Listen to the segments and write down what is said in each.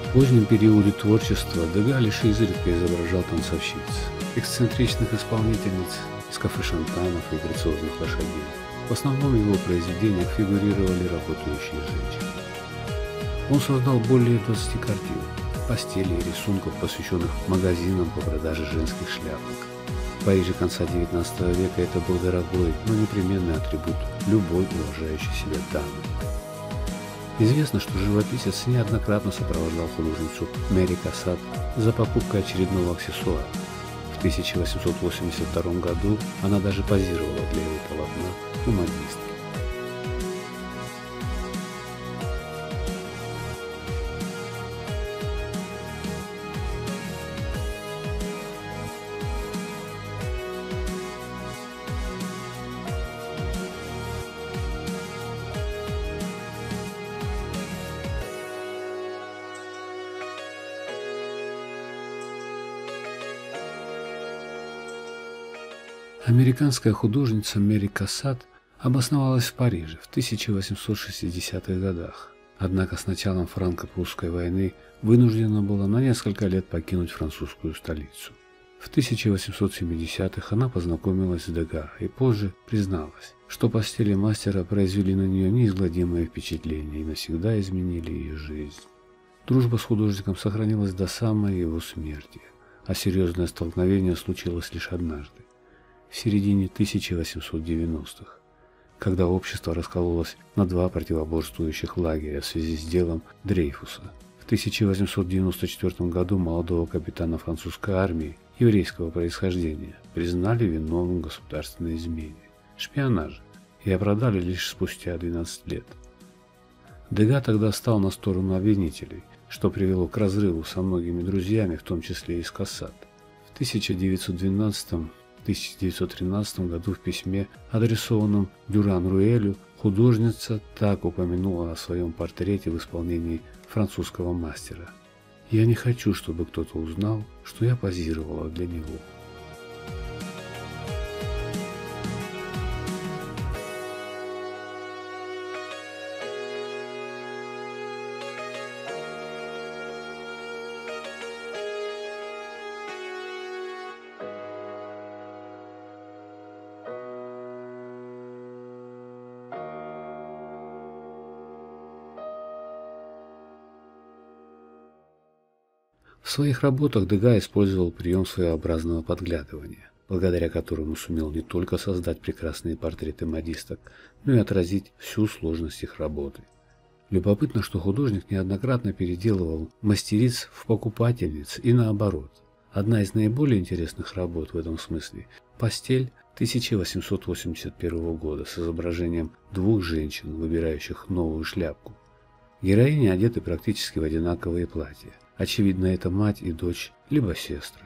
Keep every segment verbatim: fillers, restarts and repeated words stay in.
В позднем периоде творчества Дега лишь изредка изображал танцовщиц, эксцентричных исполнительниц из кафе-шантанов и грациозных лошадей. В основном в его произведениях фигурировали работающие женщины. Он создал более двадцати картин, постелей и рисунков, посвященных магазинам по продаже женских шляпок. В Париже конца девятнадцатого века это был дорогой, но непременный атрибут любой уважающей себя дамы. Известно, что живописец неоднократно сопровождал художницу Мэри Кассат за покупкой очередного аксессуара. В тысяча восемьсот восемьдесят втором году она даже позировала для его полотна у модистки. Американская художница Мэри Кассат обосновалась в Париже в тысяча восемьсот шестидесятых годах, однако с началом франко-прусской войны вынуждена была на несколько лет покинуть французскую столицу. В тысяча восемьсот семидесятых она познакомилась с Дега и позже призналась, что постели мастера произвели на нее неизгладимое впечатление и навсегда изменили ее жизнь. Дружба с художником сохранилась до самой его смерти, а серьезное столкновение случилось лишь однажды, в середине тысяча восемьсот девяностых, когда общество раскололось на два противоборствующих лагеря в связи с делом Дрейфуса. В тысяча восемьсот девяносто четвёртом году молодого капитана французской армии еврейского происхождения признали виновным в государственной измене, шпионаже, и оправдали лишь спустя двенадцать лет. Дега тогда стал на сторону обвинителей, что привело к разрыву со многими друзьями, в том числе и с Кассат. В тысяча девятьсот двенадцатом — тысяча девятьсот тринадцатом году в письме, адресованном Дюран-Руэлю, художница так упомянула о своем портрете в исполнении французского мастера: «Я не хочу, чтобы кто-то узнал, что я позировала для него». В своих работах Дега использовал прием своеобразного подглядывания, благодаря которому сумел не только создать прекрасные портреты модисток, но и отразить всю сложность их работы. Любопытно, что художник неоднократно переделывал мастериц в покупательниц и наоборот. Одна из наиболее интересных работ в этом смысле – «Постель» тысяча восемьсот восемьдесят первого года с изображением двух женщин, выбирающих новую шляпку. Героини одеты практически в одинаковые платья. Очевидно, это мать и дочь, либо сестры.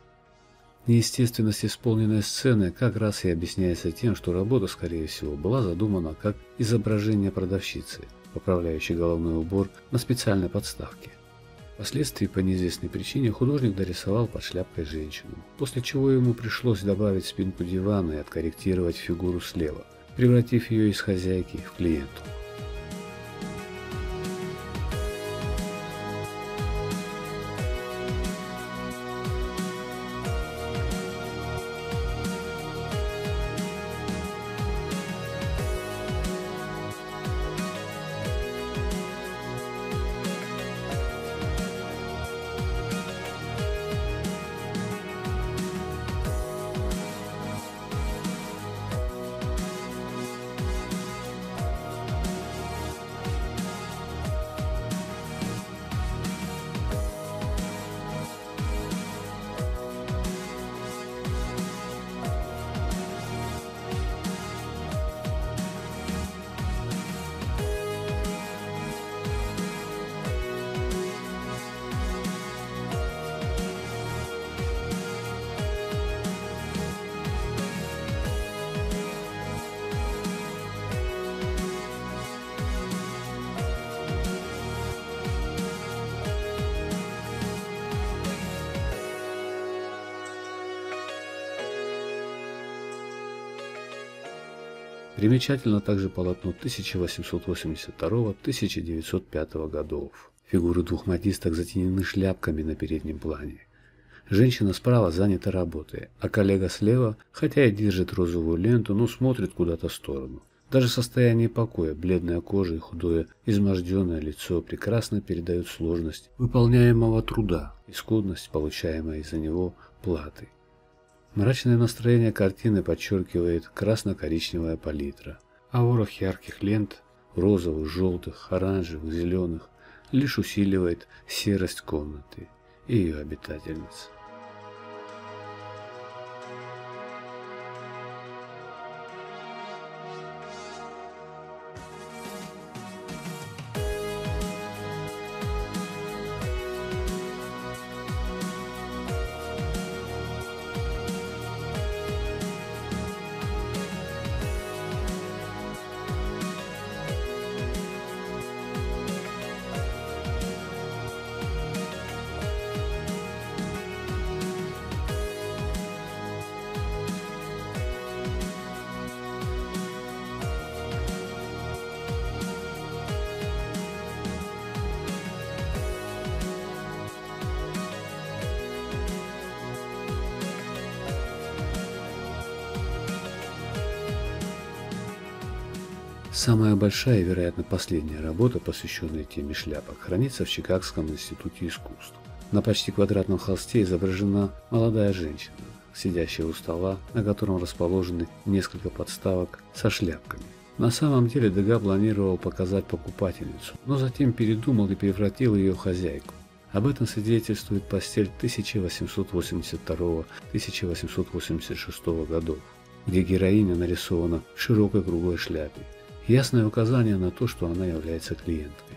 Неестественность исполненной сцены как раз и объясняется тем, что работа, скорее всего, была задумана как изображение продавщицы, поправляющей головной убор на специальной подставке. Впоследствии, по неизвестной причине, художник дорисовал под шляпкой женщину, после чего ему пришлось добавить спинку дивана и откорректировать фигуру слева, превратив ее из хозяйки в клиентку. Примечательно также полотно тысяча восемьсот восемьдесят второго — тысяча девятьсот пятого годов. Фигуры двух модисток затенены шляпками на переднем плане. Женщина справа занята работой, а коллега слева, хотя и держит розовую ленту, но смотрит куда-то в сторону. Даже состояние покоя, бледная кожа и худое, изможденное лицо прекрасно передают сложность выполняемого труда и скудность, получаемой из-за него платы. Мрачное настроение картины подчеркивает красно-коричневая палитра, а ворох ярких лент, розовых, желтых, оранжевых, зеленых, лишь усиливает серость комнаты и ее обитательниц. Самая большая и, вероятно, последняя работа, посвященная теме шляпок, хранится в Чикагском институте искусств. На почти квадратном холсте изображена молодая женщина, сидящая у стола, на котором расположены несколько подставок со шляпками. На самом деле Дега планировал показать покупательницу, но затем передумал и превратил ее в хозяйку. Об этом свидетельствует постель тысяча восемьсот восемьдесят второго — тысяча восемьсот восемьдесят шестого годов, где героиня нарисована в широкой круглой шляпе. Ясное указание на то, что она является клиенткой.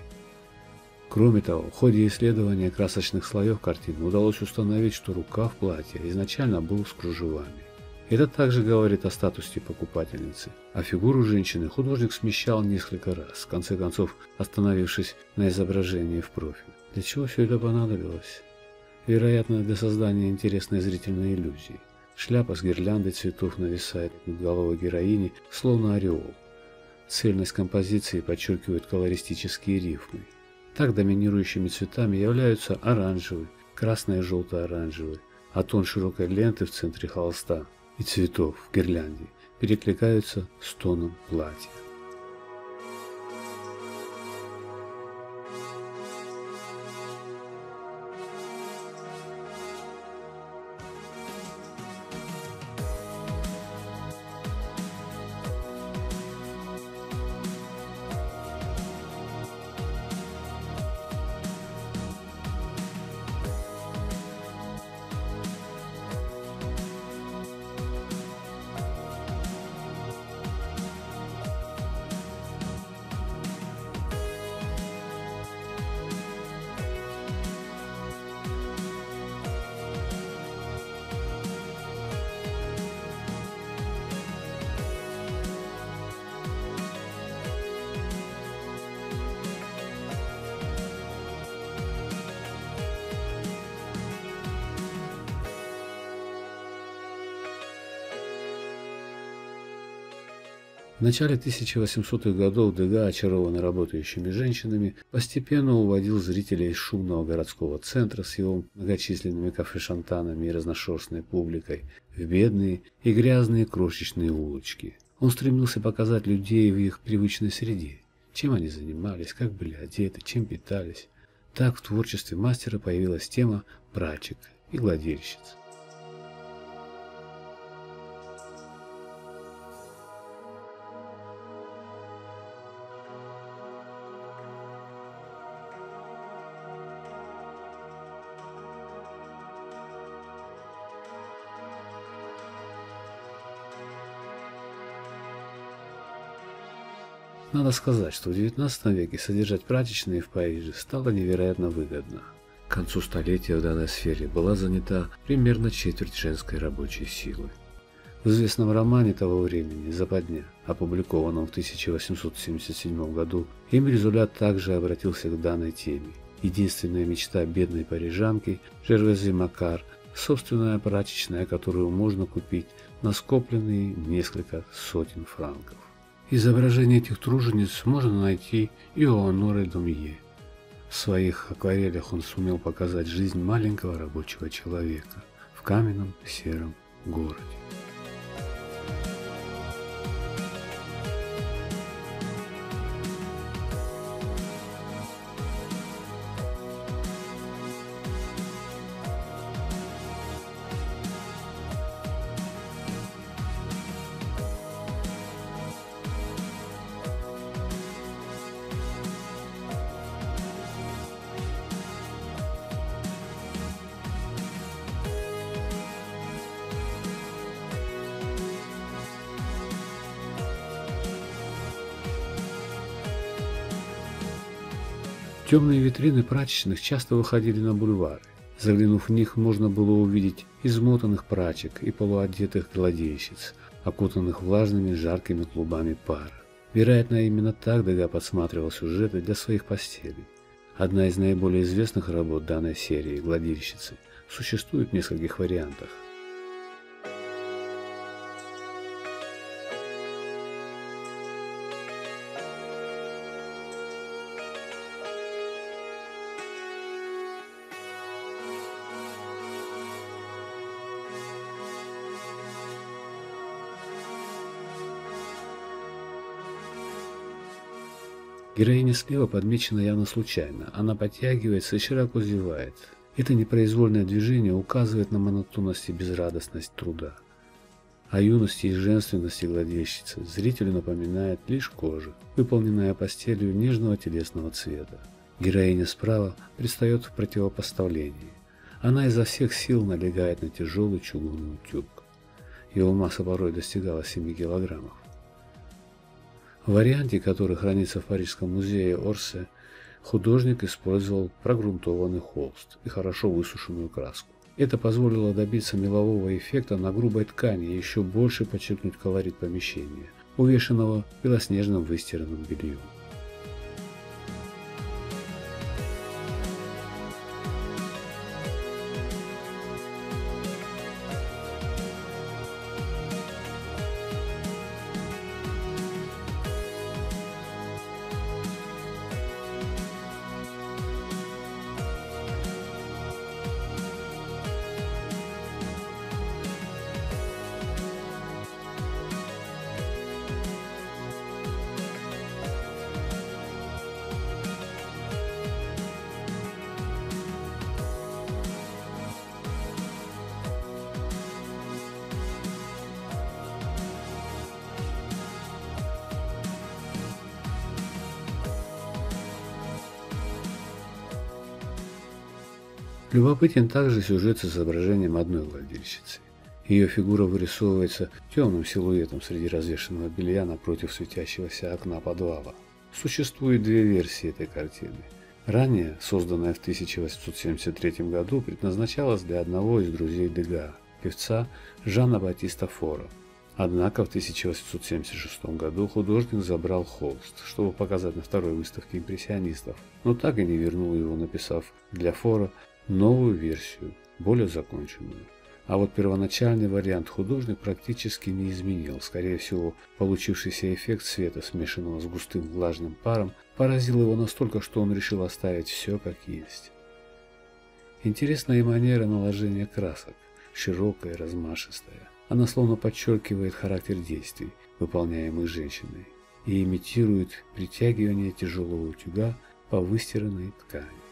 Кроме того, в ходе исследования красочных слоев картины удалось установить, что рукав платья изначально был с кружевами. Это также говорит о статусе покупательницы, а фигуру женщины художник смещал несколько раз, в конце концов остановившись на изображении в профиль. Для чего все это понадобилось? Вероятно, для создания интересной зрительной иллюзии. Шляпа с гирляндой цветов нависает над головой героини, словно ореол. Цельность композиции подчеркивает колористические рифмы. Так доминирующими цветами являются оранжевый, красный и желто-оранжевый, а тон широкой ленты в центре холста и цветов в гирлянде перекликаются с тоном платья. В начале тысяча восьмисотых годов Дега, очарованный работающими женщинами, постепенно уводил зрителей из шумного городского центра с его многочисленными кафе-шантанами и разношерстной публикой в бедные и грязные крошечные улочки. Он стремился показать людей в их привычной среде, чем они занимались, как были одеты, чем питались. Так в творчестве мастера появилась тема прачек и гладильщиц. Надо сказать, что в девятнадцатом веке содержать прачечные в Париже стало невероятно выгодно. К концу столетия в данной сфере была занята примерно четверть женской рабочей силы. В известном романе того времени «Западня», опубликованном в тысяча восемьсот семьдесят седьмом году, Эмиль Золя также обратился к данной теме. Единственная мечта бедной парижанки Жервезе Макар – собственная прачечная, которую можно купить на скопленные несколько сотен франков. Изображение этих тружениц можно найти и у Оноры Домье. В своих акварелях он сумел показать жизнь маленького рабочего человека в каменном сером городе. Темные витрины прачечных часто выходили на бульвары. Заглянув в них, можно было увидеть измотанных прачек и полуодетых гладильщиц, окутанных влажными жаркими клубами пара. Вероятно, именно так Дега подсматривал сюжеты для своих постелей. Одна из наиболее известных работ данной серии «Гладильщицы» существует в нескольких вариантах. Героиня слева подмечена явно случайно. Она подтягивается и широко зевает. Это непроизвольное движение указывает на монотонность и безрадостность труда. О юности и женственности гладильщицы зрителю напоминает лишь кожа, выполненная постелью нежного телесного цвета. Героиня справа предстает в противопоставлении. Она изо всех сил налегает на тяжелый чугунный утюг. Его масса порой достигала семи килограммов. В варианте, который хранится в Парижском музее Орсе, художник использовал прогрунтованный холст и хорошо высушенную краску. Это позволило добиться мелового эффекта на грубой ткани и еще больше подчеркнуть колорит помещения, увешанного белоснежным выстиранным бельем. Любопытен также сюжет с изображением одной гладильщицы. Ее фигура вырисовывается темным силуэтом среди развешенного белья напротив светящегося окна подвала. Существует две версии этой картины. Ранее, созданная в тысяча восемьсот семьдесят третьем году, предназначалась для одного из друзей Дега, певца Жана Батиста Фора. Однако в тысяча восемьсот семьдесят шестом году художник забрал холст, чтобы показать на второй выставке импрессионистов, но так и не вернул его, написав для Фора новую версию, более законченную. А вот первоначальный вариант художник практически не изменил. Скорее всего, получившийся эффект света, смешанного с густым влажным паром, поразил его настолько, что он решил оставить все как есть. Интересная и манера наложения красок, широкая и размашистая. Она словно подчеркивает характер действий, выполняемых женщиной, и имитирует притягивание тяжелого утюга по выстиранной ткани.